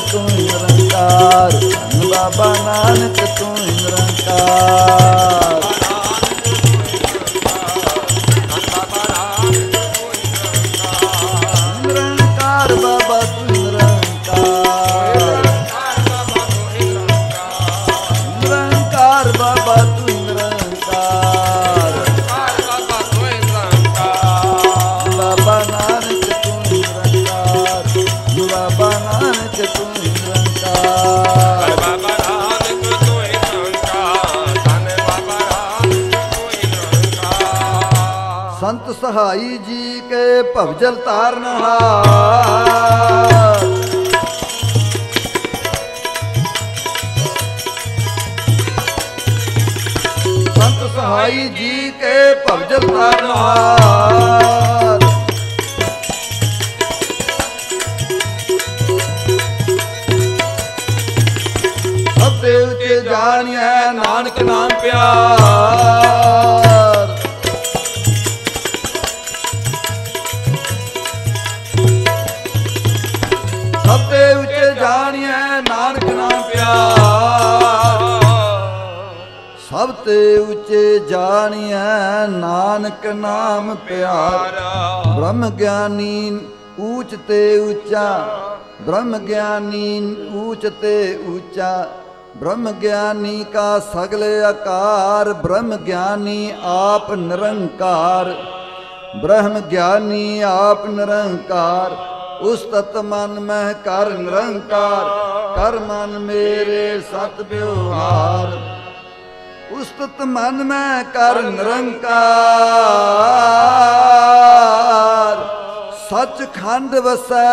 ਤੂੰ ਨਿਰੰਕਾਰ। ਧੰਨ ਬਾਬਾ ਨਾਨਕ ਤੂੰ ਨਿਰੰਕਾਰ। ਨਿਰੰਕਾਰ ਬਾਬਾ ਤੂੰ ਨਿਰੰਕਾਰ। ਨਿਰੰਕਾਰ ਬਾਬਾ ਤੂੰ ਨਿਰੰਕਾਰ। ਬਾਬਾ ਨਾਨਕ ਤੂੰ ਨਿਰੰਕਾਰ। ਬਾਬਾ ਨਾਨਕ ਤੂੰ ਨਿਰੰਕਾਰ। ਬਾਬਾ ਨਾਨਕ ਤੂੰ ਨਿਰੰਕਾਰ। ਧੰਨ ਬਾਬਾ ਨਾਨਕ ਤੂੰ ਨਿਰੰਕਾਰ। ਸੰਤ ਸਹਾਈ ਜੀ ਕੇ ਭਵਜਲ ਤਾਰਨਹਾਰ। ਸੰਤ ਸਹਾਈ ਜੀ ਕੇ ਭਵਜਲ ਤਾਰਨਹਾਰ। ਸਭ ਦੇ ਉੱਤੇ ਜਾਣਿਐ ਨਾਨਕ ਨਾਮ ਪਿਆਰ। ਸਭ ਦੇ ਉੱਤੇ ਜਾਣਿਐ ਨਾਨਕ ਨਾਮ ਪਿਆਰ। ਸਭ ਤੇ ਉੱਚੇ ਜਾਣਿਐ ਨਾਨਕ ਨਾਮ ਪਿਆਰ। ਬ੍ਰਹਮ ਗਿਆਨੀ ਊਚ ਤੇ ਉੱਚਾ। ਬ੍ਰਹਮ ਗਿਆਨੀ ਊਚ ਤੇ ਉੱਚਾ। ਬ੍ਰਹਮ ਗਿਆਨੀ ਕਾ ਸਗਲ ਆਕਾਰ। ਬ੍ਰਹਮ ਗਿਆਨੀ ਆਪ ਨਿਰੰਕਾਰ। ਬ੍ਰਹਮ ਗਿਆਨੀ ਆਪ ਨਿਰੰਕਾਰ। ਉਸ ਤਤ ਮਨ ਮਹਿ ਕਰ ਨਿਰੰਕਾਰ। ਕਰ ਮਨ ਮੇਰੇ ਸਤ ਵਿਵਹਾਰ। ਉਸ ਤਤ ਮਨ ਮੈਂ ਕਰ ਨਿਰੰਕਾਰ। ਸੱਚਖੰਡ ਵਸੈ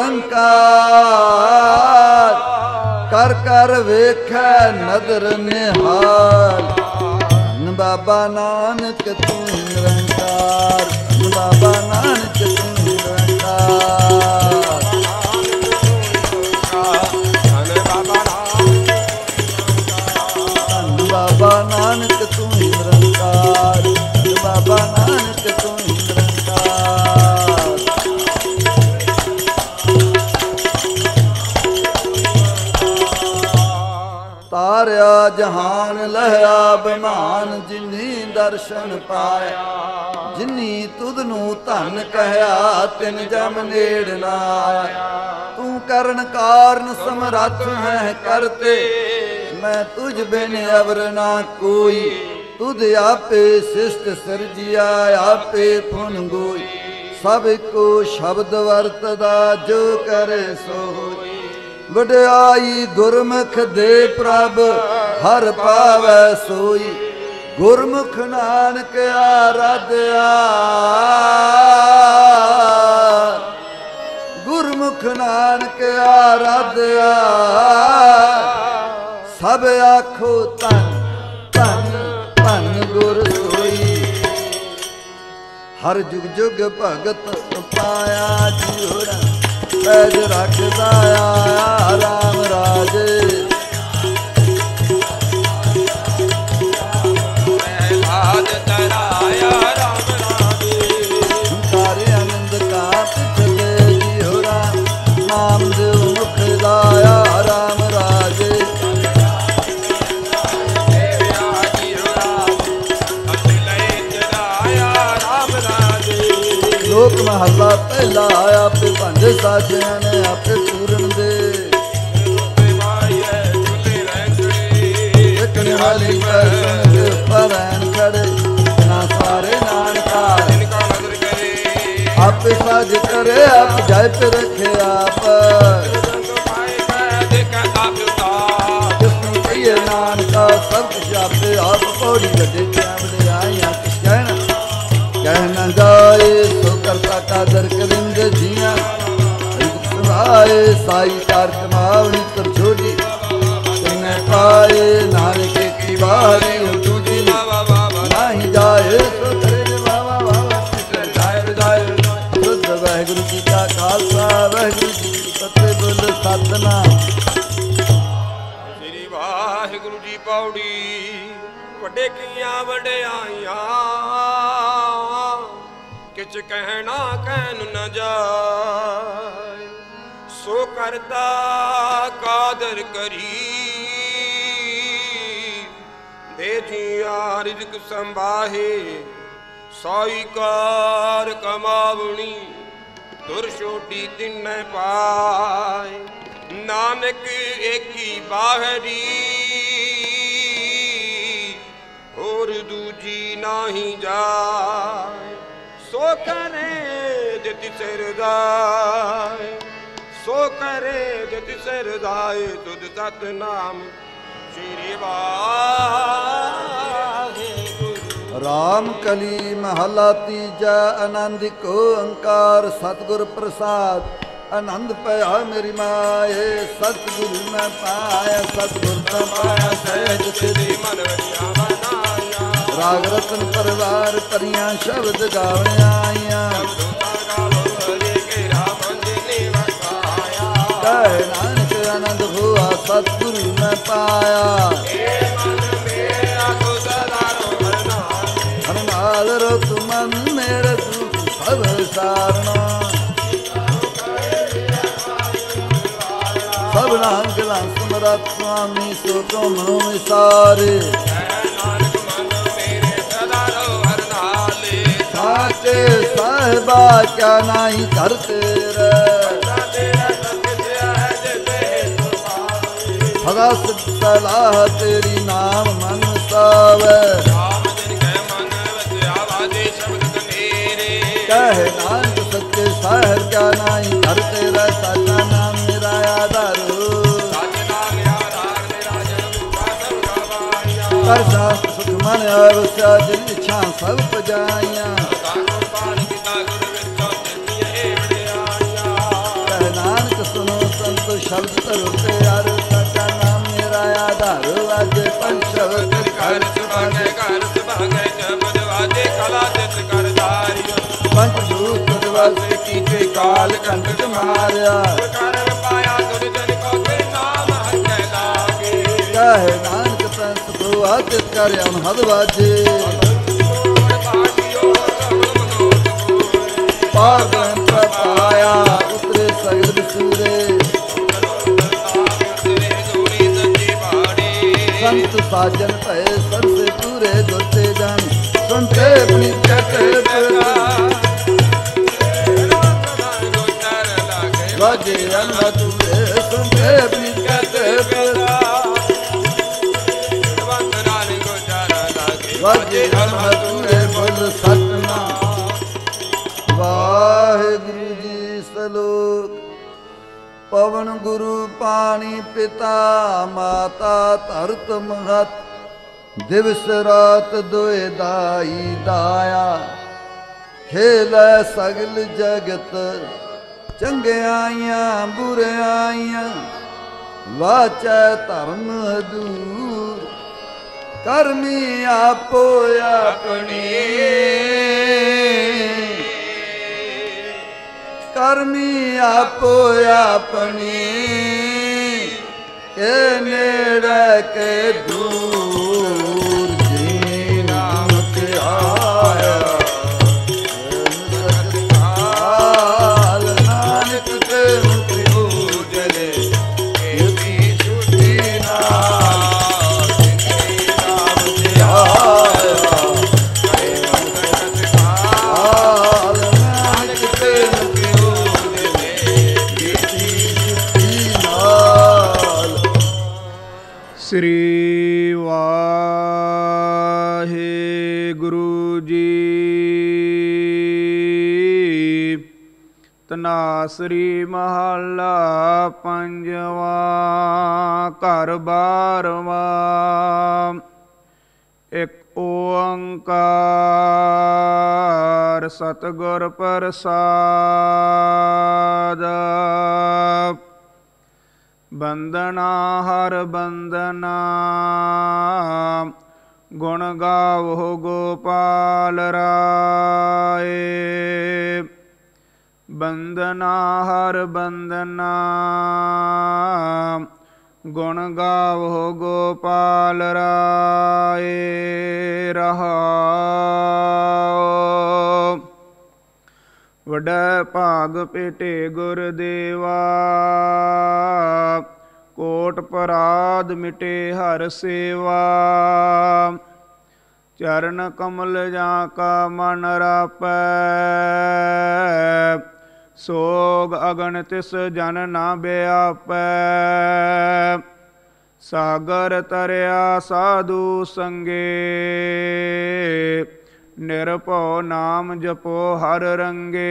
ਨਿਰੰਕਾਰ। ਕਰ ਕਰ ਵੇਖੈ ਨਦਰ ਨਿਹਾਲ। ਧੰਨ ਬਾਬਾ ਨਾਨਕ ਤੂੰ ਨਿਰੰਕਾਰ। ਧੰਨ ਬਾਬਾ ਨਾਨਕ ਤੂੰ ਨਿਰੰਕਾਰ। ਧੰਨ ਬਾਬਾ ਨਾਨਕ ਤੂੰ ਨਿਰੰਕਾਰ। ਧੰਨ ਬਾਬਾ ਨਾਨਕ ਤੂੰ ਨਿਰੰਕਾਰ। ਤਾਰਿਆ ਜਹਾਨ ਲਹਿਆ ਬਿਮਾਨ। ਜਿਨੀ ਦਰਸ਼ਨ ਪਾਇਆ। ਜਿਨੀ ਤੁਧ ਨੂੰ ਧਨ ਕਹਿਆ। ਤਿਨ ਜਮ ਨੇੜ ਨਾ ਆਇਆ। ਤੂੰ ਕਰਨ ਕਾਰਨ ਸਮਰੱਥ ਹੈ ਕਰਤੇ। ਮੈਂ ਤੁਝ ਬਿਨ ਅਵਰ ਨਾ ਕੋਈ। ਤੁਧ ਆਪੇ ਸਿਸ਼ਟ ਸਿਰਜਿਆ। ਆਪੇ ਫੁਨ ਗੋਈ। ਸਭ ਕੋ ਸ਼ਬਦ ਵਰਤਦਾ ਜੋ ਕਰੇ ਸੋ ਹੋਈ। ਵਡਿਆਈ ਗੁਰਮੁਖ ਦੇ ਪ੍ਰਭ ਹਰ ਪਾਵੈ ਸੋਈ। ਗੁਰਮੁਖ ਨਾਨਕ ਆਰਾਧਿਆ। ਗੁਰਮੁਖ ਨਾਨਕ ਆਰਾਧਿਆ। ਸਭ ਆਖੋ ਧੰਨ ਧੰਨ ਧੰਨ ਗੁਰ ਸੋਈ। ਹਰ ਜੁਗ ਜੁਗ ਭਗਤ ਪਾਇਆ। ਜਿਉਰਾ ਪੈਜ ਰੱਖਦਾ ਆਇਆ ਰਾਮ ਰਾਜੇ। ਲਾਜ ਤਰਾਇਆ ਰਾਮ ਰਾਜੇ। ਸਾਰੇ ਆਨੰਦ ਕਾ ਪਿਛਲੇ ਜਿਉਰਾ। ਨਾਮ ਦੇ ਮੁਖ ਲਾਇਆ ਰਾਮ ਰਾਜੇ। ਲੋਕ ਮਹੱਲਾ ਪਹਿਲਾ। ਆਪੇ ਭੰਜ ਸਾਜਿਆਂ ਨੇ ਆਪੇ ਪੂਰਨ ਦੇ। ਦੇਖਣ ਵਾਲੀ ਪਰੈਣ ਖੜੇ ਨਾ ਸਾਰੇ ਨਾਨਕਾ। ਆਪੇ ਸਾਜ ਕਰੇ ਆਪ ਜਾਇ ਤੇ ਰੱਖੇ ਆਪ। ਜਿਸਨੂੰ ਕਹੀਏ ਨਾਨਕਾ ਸਭ ਕੁਛ ਆਪੇ ਆਪ। ਪੌੜੀ ਵੱਡੇ ਚਾਵੜੇ ਆਈਆਂ ਕਿਸ ਕਹਿਣਾ। ਕਹਿ ਨਾ ਜਾਏ ਸੋ ਕਰਤਾ ਕਾਦਰ ਕਰਿੰਦ ਜੀਆਂ। ਸੁਨਾਏ ਸਾਈ ਕਾਰ ਕਮਾਵਣੀ ਕਰ ਛੋੜੀ। ਤਿਨੇ ਪਾਏ ਨਾਨਕ ਕੀ ਵਾਰੀ ਦੂਜੀ। ਨਹੀਂ ਜਾਏ ਸੋ ਕਰੇ ਵਾਵਾ ਵਾਵਾ। ਜਾਇ ਜਾਇ ਸੁਧ ਵਾਹਿਗੁਰੂ ਜੀ ਕਾ ਖਾਲਸਾ। ਵਾਹਿਗੁਰੂ ਜੀ ਕੀ ਫਤਿਹ। ਬੋਲ ਸਤਿਨਾਮ। ਸ੍ਰੀ ਵਾਹਿਗੁਰੂ ਜੀ ਪੌੜੀ। ਵੱਡੇ ਕੀਆਂ ਵਡਿਆਈਆਂ। ਕਿਛ ਕਹਿਣਾ ਕਹਿਨ ਨ ਜਾਏ। ਸੋ ਕਰਤਾ ਕਾਦਰ ਕਰੀ ਦੇ ਜੀਆਂ ਰਿਜ਼ਕ ਸੰਭਾਹੇ ਸਾਈ ਕਾਰ ਕਮਾਵਣੀ ਦੁਰ ਛੋਟੀ ਤਿੰਨੇ ਪਾਏ ਨਾਨਕ ਏਕੀ ਬਾਹਰੀ ਹੋਰ ਦੂਜੀ ਨਾਹੀ ਜਾਏ ਸੋ ਕਰੇ ਜਿਤਿ ਸਰਦਾਏ ਸੋ ਕਰੇ ਜਿਤਿ ਸਰਦਾਏ ਤੁਧ ਸਤਨਾਮ ਸ਼੍ਰੀ ਵਾਹਿਗੁਰੂ। ਰਾਮ ਕਲੀ ਮਹਲਾ ਤੀਜਾ ਆਨੰਦ ਕੋ ਓੰਕਾਰ ਸਤਿਗੁਰ ਪ੍ਰਸਾਦ ਆਨੰਦ ਪਿਆ ਮੇਰੀ ਮਾਏ ਸਤਿਗੁਰੂ ਮੈਂ ਪਾਇਆ ਸਤਿਗੁਰ ਤਾਂ ਪਾਇਆ ਸਹਿਜ ਸਿਧੀ ਮਨ ਵਰਿਆ ਬਣਾਇਆ ਰਾਗ ਰਤਨ ਪਰਵਾਰ ਪਰੀਆਂ ਸ਼ਬਦ ਗਾਵਿਆ ਆਈਆਂ ਕਹਿ ਨਾਨਕ ਆਨੰਦ ਹੋਆ ਸਤਿਗੁਰੂ ਮੈਂ ਪਾਇਆ ਹਰ ਨਾਲ ਰਤ ਮਨ ਮੇਰੇ ਦੁਖ ਸਭ ਸਾਰਨਾ ਸਭਨਾ ਗਲਾਂ ਸਮਰੱਥ ਸੁਆਮੀ ਸੋ ਤੋਂ ਮਨੋ ਵਿਸਾਰੇ ਸਾਚੇ ਸਾਹਿਬਾ ਕਿਆ ਨਹੀਂ ਕਰ ਤੇਰਾ ਸਦਾ ਸਲਾਹ ਤੇਰੀ ਨਾਮ ਮਨ ਸਾਵੇ ਕਹਿ ਨਾਨਕ ਸੱਚੇ ਸਾਹਿਬ ਕਿਆ ਨਹੀਂ ਕਰ ਤੇਰਾ ਸਾਚਾ ਨਾਮ ਮੇਰਾ ਆਧਾਰ ਕਰ ਸਾਸਤ ਸੁਖ ਮਨ ਆਵਸਿਆ ਜਿਨ ਇੱਛਾ ਸਭ ਪਜਾਈਆਂ ਕਹਿ ਨਾਨਕ ਸੁਨੋ ਸੰਤ ਸ਼ਬਦ ਧਰੋ ਤੇ ਅਰ ਸਾਚਾ ਨਾਮ ਮੇਰਾ ਆਧਾਰ ਵਾਜੇ ਪੰਜ ਸ਼ਬਦ ਕਰ ਸੁਭਾਗੇ ਸ਼ਬਦ ਵਾਜੇ ਕਲਾ ਜਿਤ ਕਰਦਾਰੀ ਪੰਜ ਜੂਤ ਦਰਵਾਜ਼ੇ ਕੀਤੇ ਕਾਲ ਕੰਟ ਮਾਰਿਆ ਕਰਨ ਪਾਇਆ ਤੁਧ ਜਨ ਕੋ ਤੇ ਨਾਮ ਹੱਥੇ ਲਾਗੇ ਕਹਿ ਨਾਨਕ ਸੰਤ ਦੁਆ ਜਿਤ ਕਰ ਅਨਹਦ ਵਾਜੇ ਪਾਗਨ ਪਾਇਆ ਉਤਰੇ ਸਗਲ ਬਿਸੂਰੇ ਸੰਤ ਸਾਜਨ ਭਏ ਸਰਸੇ ਪੂਰੇ ਦੁਰਤੇ ਜਨ ਸੁਨਤੇ ਆਪਣੀ ਕਹਤੇ ਵਾਜੇ ਅਨਵਾ ਤੁਰੇ ਸੁਨਤੇ ਆਪਣੀ ਕਹਤੇ ਵਾਜੇ ਅਨਵਾ ਤੁਰੇ ਬੋਲ ਸਤਨਾਮ ਵਾਹਿਗੁਰੂ ਜੀ ਸਲੋਕ ਪਵਨ ਗੁਰੂ ਪਾਣੀ ਪਿਤਾ ਮਾਤਾ ਧਰਤ ਮਹਤ ਦਿਵਸ ਰਾਤ ਦੋਇ ਦਾਈ ਦਾਇਆ ਖੇਲੈ ਸਗਲ ਜਗਤ ਚੰਗਿਆਈਆਂ ਬੁਰਿਆਈਆਂ ਵਾਚੈ ਧਰਮ ਹਦੂਰ ਕਰਮੀ ਆਪੋ ਆਪਣੀ ਕਰਮੀ ਆਪੋ ਆਪਣੀ ਕੇ ਨੇੜੇ ਕੇ ਦੂਰ ਜੀ ਨਾਨਕ ਆਇਆ ਨਾਨਕ ਤੇ ਮੁਕਤੀ ਉਜਲੇ ਇਹਦੀ ਛੁੱਟੀ ਨਾਲ ਜਿਨੀ ਨਾਮ ਆਇਆ ਨਾਨਕ ਤੇ ਸ੍ਰੀ ਵਾਹਿਗੁਰੂ ਜੀ। ਤਨਾਸਰੀ ਮਹੱਲਾ ਪੰਜਵਾਂ ਘਰ ਬਾਰਵਾਂ। ਇਕ ਓੰਕਾਰ ਸਤਿਗੁਰ ਪ੍ਰਸਾਦ। ਬੰਦਨਾ ਹਰ ਬੰਦਨਾ ਗੁਣ ਗਾਵੋ ਗੋਪਾਲ ਰਾਏ। ਬੰਦਨਾ ਹਰ ਬੰਦਨਾ ਗੁਣ ਗਾਵੋ ਗੋਪਾਲ ਰਾਏ। ਰਹਾਉ ਵਡੈ ਭਾਗ ਭੇਟੇ ਗੁਰਦੇਵਾ ਕੋਟ ਪਰਾਧ ਮਿਟੇ ਹਰ ਸੇਵਾ ਚਰਨ ਕਮਲ ਜਾਂ ਕਾ ਮਨ ਰਾਪੈ ਸੋਗ ਅਗਨ ਤਿਸ ਜਨ ਨਾ ਬਿਆਪੈ ਸਾਗਰ ਤਰਿਆ ਸਾਧੂ ਸੰਗੇ ਨਿਰਭਉ ਨਾਮ ਜਪੋ ਹਰ ਰੰਗੇ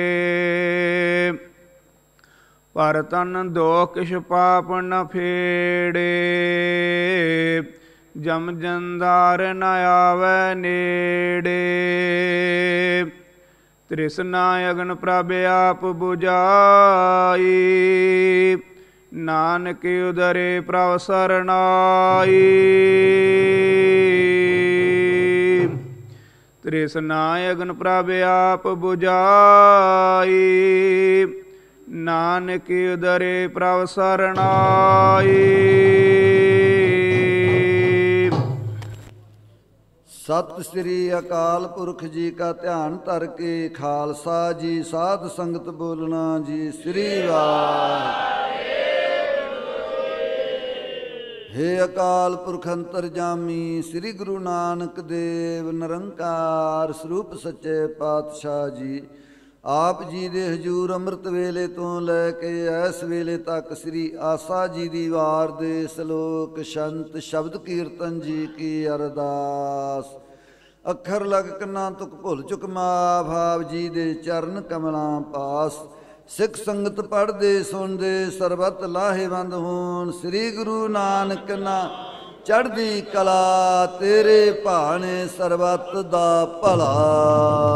ਪਰ ਤਨ ਦੋ ਕਿਛ ਪਾਪ ਨ ਫੇੜੇ ਜਮ ਜੰਦਾਰ ਨ ਆਵੈ ਨੇੜੇ ਤ੍ਰਿਸ਼ਨਾ ਅਗਨ ਪ੍ਰਭ ਆਪ ਬੁਝਾਈ ਨਾਨਕ ਉਦਰੇ ਪ੍ਰਭ ਸਰਨਾਈ ਤ੍ਰਿਸ਼ਨਾ ਅਗਨ ਪ੍ਰਭ ਆਪ ਬੁਝਾਈ ਨਾਨਕ ਉਦਰੇ ਪ੍ਰਭ ਸਰਨਾਈ ਸਤਿ ਸ੍ਰੀ ਅਕਾਲ ਪੁਰਖ ਜੀ ਕਾ ਧਿਆਨ ਧਰ ਕੇ ਖਾਲਸਾ ਜੀ ਸਾਧ ਸੰਗਤ ਬੋਲਣਾ ਜੀ ਸ੍ਰੀ ਵਾਹਿਗੁਰੂ। ਹੇ ਅਕਾਲ ਪੁਰਖ ਅੰਤਰਜਾਮੀ ਸ੍ਰੀ ਗੁਰੂ ਨਾਨਕ ਦੇਵ ਨਿਰੰਕਾਰ ਸਰੂਪ ਸੱਚੇ ਪਾਤਸ਼ਾਹ ਜੀ ਆਪ ਜੀ ਦੇ ਹਜੂਰ ਅੰਮ੍ਰਿਤ ਵੇਲੇ ਤੋਂ ਲੈ ਕੇ ਇਸ ਵੇਲੇ ਤੱਕ ਸ੍ਰੀ ਆਸਾ ਜੀ ਦੀ ਵਾਰ ਦੇ ਸ਼ਲੋਕ ਸ਼ੰਤ ਸ਼ਬਦ ਕੀਰਤਨ ਜੀ ਕੀ ਅਰਦਾਸ। ਅੱਖਰ ਲਗ ਕੰਨਾਂ ਤੁਕ ਭੁੱਲ ਚੁੱਕ ਮਾਫ ਆਪ ਜੀ ਦੇ ਚਰਨ ਕਮਲਾਂ ਪਾਸ ਸਿੱਖ ਸੰਗਤ ਪੜ੍ਹਦੇ ਸੁਣਦੇ ਸਰਬਤ ਲਾਹੇਵੰਦ ਹੋਣ। ਸ੍ਰੀ ਗੁਰੂ ਨਾਨਕ ਨਾ ਚੜ੍ਹਦੀ ਕਲਾ ਤੇਰੇ ਭਾਣੇ ਸਰਬਤ ਦਾ ਭਲਾ।